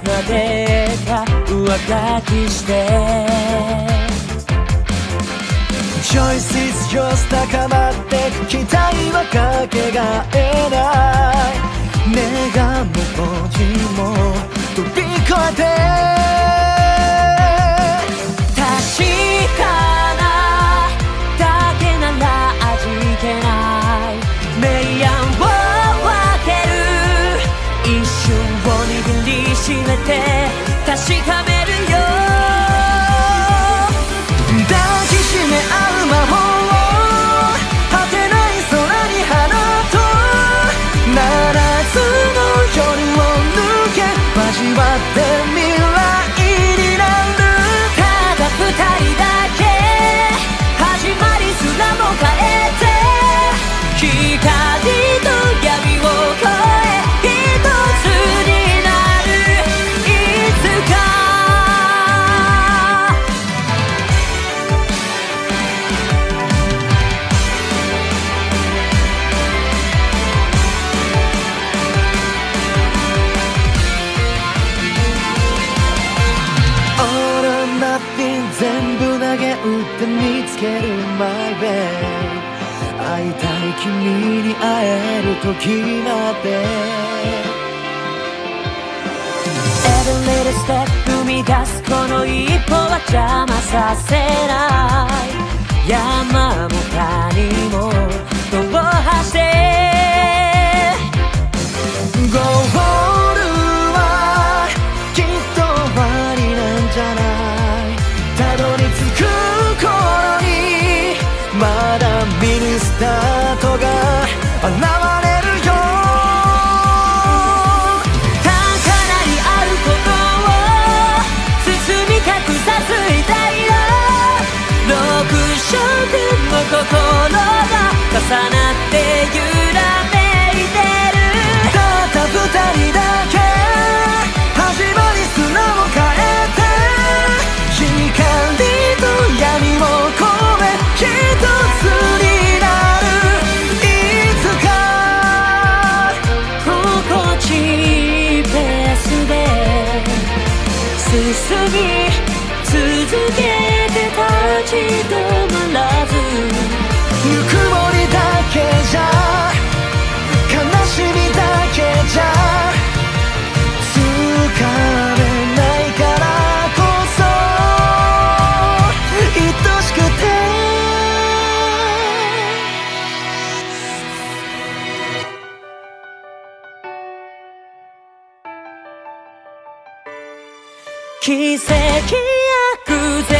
までか上書きして Choices just 高まってく期待はかけがえない願も文字も飛び越えて確かなだけなら味気ない明暗を分ける一瞬を握りしめて確かめるよ抱きしめ合う魔法を果てない空に放とうならずの夜を抜け交わって未来になるただ二人だけ始まりすらも変えて光と闇を越え一つになるいつか全部投げ打って見つける My way 会いたい君に会える時まで Every little step 踏み出すこの一歩は邪魔させない山も谷も踏破してゴールはきっと終わりなんじゃないたどり着く頃にまだ見ぬスタートが現れるよ高鳴り合うことを包み隠さずいたいよ六色の心が重なって揺らめいてるたった二人だけ始まりすらも変えて光と闇を越え一つになるいつか心地いいペースで進み続けて立ち止まらずぬくもりだけじゃ悲しみだけじゃ掴めないからこそ愛しくて奇跡や偶然